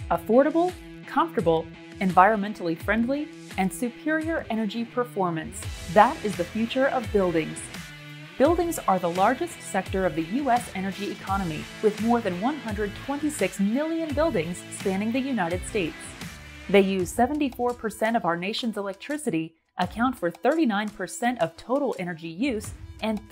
affordable, comfortable, environmentally friendly, and superior energy performance. That is the future of buildings. Buildings are the largest sector of the U.S. energy economy, with more than 126 million buildings spanning the United States. They use 74% of our nation's electricity, account for 39% of total energy use, and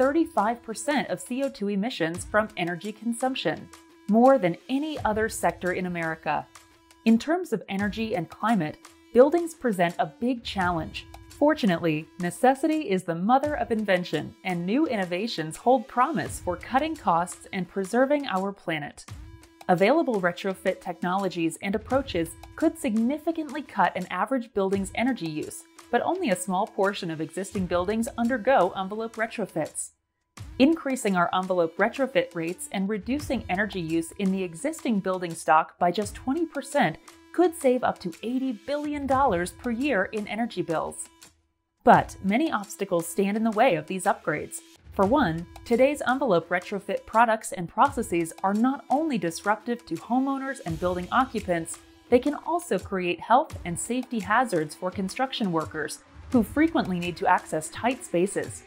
35% of CO2 emissions from energy consumption, more than any other sector in America. In terms of energy and climate, buildings present a big challenge. Fortunately, necessity is the mother of invention, and new innovations hold promise for cutting costs and preserving our planet. Available retrofit technologies and approaches could significantly cut an average building's energy use, but only a small portion of existing buildings undergo envelope retrofits. Increasing our envelope retrofit rates and reducing energy use in the existing building stock by just 20% could save up to $80 billion per year in energy bills. But many obstacles stand in the way of these upgrades. For one, today's envelope retrofit products and processes are not only disruptive to homeowners and building occupants, they can also create health and safety hazards for construction workers, who frequently need to access tight spaces.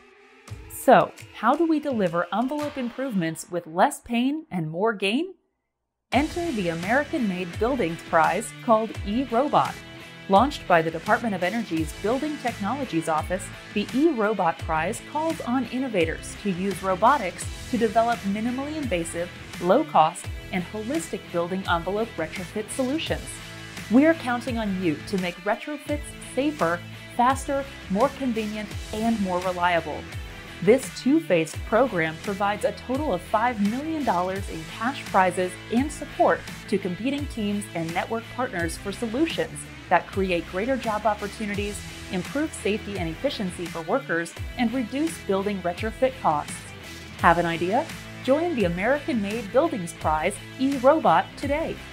So, how do we deliver envelope improvements with less pain and more gain? Enter the American-made Buildings Prize called eRobot. Launched by the Department of Energy's Building Technologies Office, the eRobot Prize calls on innovators to use robotics to develop minimally invasive, low-cost, and holistic building envelope retrofit solutions. We're counting on you to make retrofits safer, faster, more convenient, and more reliable. This two-phased program provides a total of $5 million in cash prizes and support to competing teams and network partners for solutions that create greater job opportunities, improve safety and efficiency for workers, and reduce building retrofit costs. Have an idea? Join the American-made Buildings Prize eRobot today.